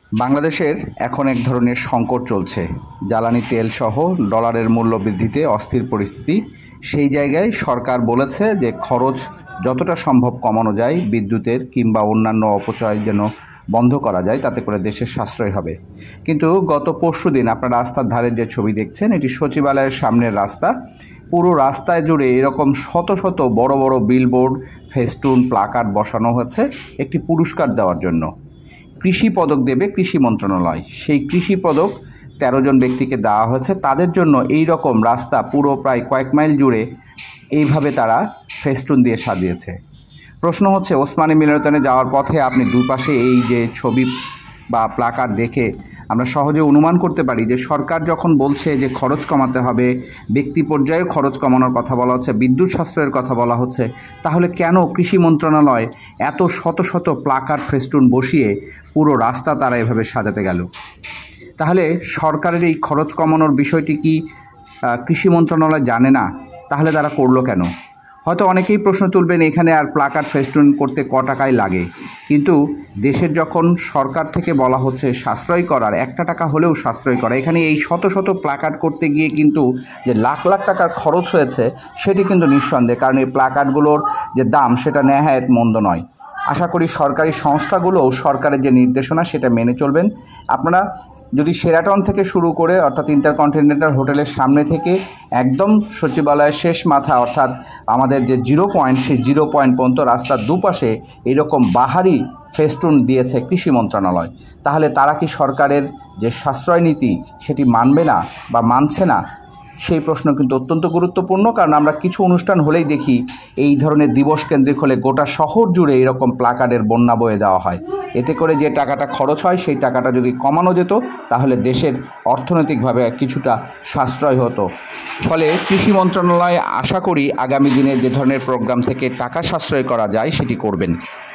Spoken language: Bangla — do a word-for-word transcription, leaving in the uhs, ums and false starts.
বাংলাদেশের এখন এক ধরনের সংকট চলছে। জ্বালানি তেল সহ ডলারের মূল্য বৃদ্ধিতে অস্থির পরিস্থিতি। সেই জায়গায় সরকার বলেছে যে খরচ যতটা সম্ভব কমানো যায়, বিদ্যুতের কিংবা অন্যান্য অপচয় যেন বন্ধ করা যায়, তাতে করে দেশের সাশ্রয় হবে। কিন্তু গত পরশু দিন আপনারা রাস্তার ধারের যে ছবি দেখছেন, এটি সচিবালয়ের সামনের রাস্তা। পুরো রাস্তায় জুড়ে এরকম শত শত বড় বড় বিলবোর্ড, ফেস্টুন, প্লাকার্ড বসানো হয়েছে একটি পুরস্কার দেওয়ার জন্য। কৃষি পদক দেবে কৃষি মন্ত্রণালয়। সেই কৃষি পদক তেরো জন ব্যক্তিকে দেওয়া হয়েছে। তাদের জন্য এই রকম রাস্তা পুরো প্রায় কয়েক মাইল জুড়ে এইভাবে তারা ফেস্টুন দিয়ে সাজিয়েছে। প্রশ্ন হচ্ছে, ওসমানী মিলনায়তনে যাওয়ার পথে আপনি দুই পাশে এই যে ছবি বা প্লাকার্ড দেখে আমরা সহজে অনুমান করতে পারি যে সরকার যখন বলছে যে খরচ কমাতে হবে, ব্যক্তি পর্যায়ে খরচ কমানোর কথা বলা হচ্ছে, বিদ্যুৎ সাশ্রয়ের কথা বলা হচ্ছে, তাহলে কেন কৃষি মন্ত্রণালয় এত শত শত প্লাকার্ড ফেস্টুন বসিয়ে পুরো রাস্তা তারা এভাবে সাজাতে গেল? তাহলে সরকারের এই খরচ কমানোর বিষয়টি কি কৃষি মন্ত্রণালয় জানে না? তাহলে তারা করলো কেন? হয়তো অনেকেই প্রশ্ন তুলবেন, এখানে আর প্লাকার্ড ফেস্টুন করতে ক টাকায় লাগে। কিন্তু দেশের যখন সরকার থেকে বলা হচ্ছে সাশ্রয় করার, একটা টাকা হলেও সাশ্রয় করা, এখানে এই শত শত প্লাকার্ড করতে গিয়ে কিন্তু যে লাখ লাখ টাকার খরচ হয়েছে সেটি কিন্তু নিঃসন্দেহে। কারণ এই প্লাকার্ডগুলোর যে দাম সেটা নেহায়েত মন্দ নয়। আশা করি সরকারি সংস্থাগুলোও সরকারের যে নির্দেশনা সেটা মেনে চলবেন। আপনারা যদি শেরাটন থেকে শুরু করে অর্থাৎ ইন্টারকন্টিনেন্টাল হোটেলের সামনে থেকে একদম সচিবালয়ের শেষ মাথা অর্থাৎ আমাদের যে জিরো পয়েন্ট, সেই জিরো পয়েন্ট পর্যন্ত রাস্তার দুপাশে এইরকম বাহারি ফেস্টুন দিয়েছে কৃষি মন্ত্রণালয়, তাহলে তারা কি সরকারের যে সাশ্রয় নীতি সেটি মানবে না বা মানছে না? সেই প্রশ্ন কিন্তু অত্যন্ত গুরুত্বপূর্ণ। কারণ আমরা কিছু অনুষ্ঠান হলেই দেখি এই ধরনের দিবস কেন্দ্রিক হলে গোটা শহর জুড়ে এরকম প্লাকার্ডের বন্যা বয়ে দেওয়া হয়। এতে করে যে টাকাটা খরচ হয় সেই টাকাটা যদি কমানো যেত তাহলে দেশের অর্থনৈতিকভাবে কিছুটা সাশ্রয় হতো। ফলে কৃষি মন্ত্রণালয় আশা করি আগামী দিনে যে ধরনের প্রোগ্রাম থেকে টাকা সাশ্রয় করা যায় সেটি করবেন।